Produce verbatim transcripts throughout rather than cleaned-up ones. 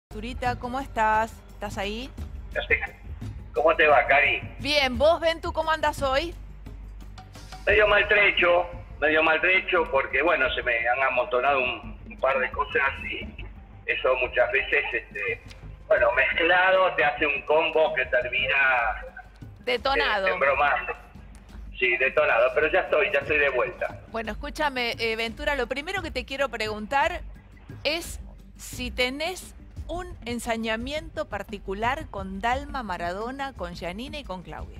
Zurita, ¿cómo estás? ¿Estás ahí? ¿Cómo te va, Cari? Bien, ¿vos, Ventu, cómo andás hoy? Medio maltrecho, medio maltrecho porque, bueno, se me han amontonado un, un par de cosas y eso muchas veces, este, bueno, mezclado te hace un combo que termina Detonado. Eh, embromando. Sí, detonado, pero ya estoy, ya estoy de vuelta. Bueno, escúchame, eh, Ventura, lo primero que te quiero preguntar es si tenés un ensañamiento particular con Dalma, Maradona, con Giannina y con Claudia.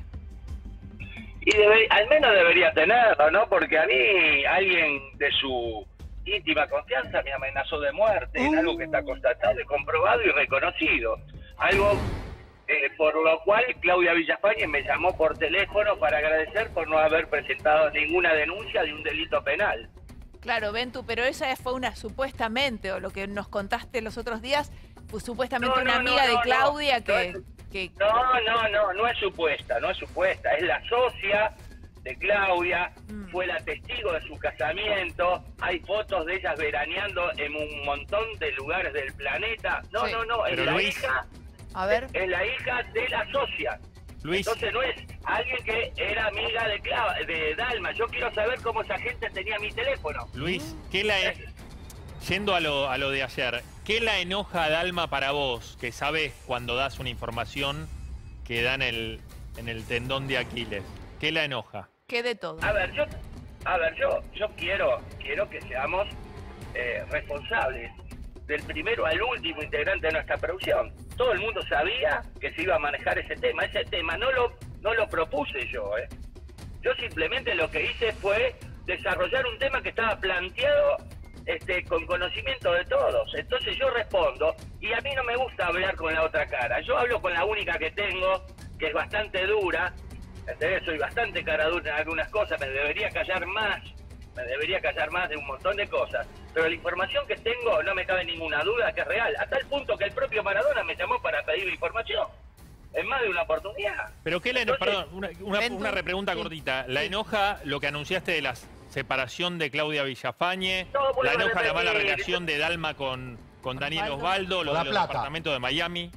Y debe, al menos debería tenerlo, ¿no? Porque a mí alguien de su íntima confianza me amenazó de muerte, en algo que está constatado y comprobado y reconocido. Algo eh, por lo cual Claudia Villafañe me llamó por teléfono para agradecer por no haber presentado ninguna denuncia de un delito penal. Claro, Ventu, pero esa fue una supuestamente, o lo que nos contaste los otros días, pues supuestamente No, una no, amiga no, de no, Claudia no, que, no es, que... No, no, no, no es supuesta, no es supuesta. Es la socia de Claudia, Mm. fue la testigo de su casamiento. Hay fotos de ellas veraneando en un montón de lugares del planeta. No, Sí. no, no, es Pero la Luis, hija, A ver, es la hija de la socia. Luis, Entonces no es alguien que era amiga de Clau- de Dalma. Yo quiero saber cómo esa gente tenía mi teléfono. Luis, ¿qué la e- yendo a lo, a lo de ayer, ¿qué la enoja a Dalma para vos? Que sabes cuando das una información que da en el, en el tendón de Aquiles. ¿Qué la enoja? ¿qué de todo? A ver, yo, a ver, yo, yo quiero, quiero que seamos eh, responsables del primero al último integrante de nuestra producción. Todo el mundo sabía que se iba a manejar ese tema. Ese tema no lo, no lo propuse yo, ¿eh? Yo simplemente lo que hice fue desarrollar un tema que estaba planteado este, con conocimiento de todos. Entonces yo respondo, y a mí no me gusta hablar con la otra cara. Yo hablo con la única que tengo, que es bastante dura. ¿Entendés? Soy bastante cara dura en algunas cosas, me debería callar más, me debería callar más de un montón de cosas. Pero la información que tengo no me cabe ninguna duda que es real, a tal punto que el propio Maradona me llamó para pedir información en más de una oportunidad. ¿Pero qué la enoja? Entonces, Perdón, una, una, Ventu, una repregunta sí, cortita. ¿La sí. enoja lo que anunciaste de la separación de Claudia Villafañe? No, vuelvo ¿La a enoja la mala repetir. relación de Dalma con, con Daniel Osvaldo. Osvaldo, lo Con de la los plata. departamentos de Miami?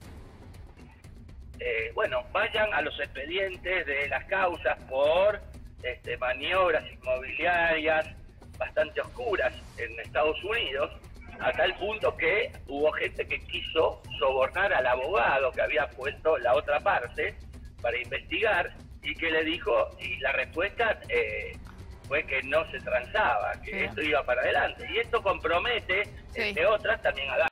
Eh, bueno, vayan a los expedientes de las causas por este, maniobras inmobiliarias bastante oscuras en Estados Unidos, a tal punto que hubo gente que quiso sobornar al abogado que había puesto la otra parte para investigar y que le dijo, y la respuesta eh, fue que no se transaba, que Sí. esto iba para adelante. Y esto compromete, Sí. entre otras, también a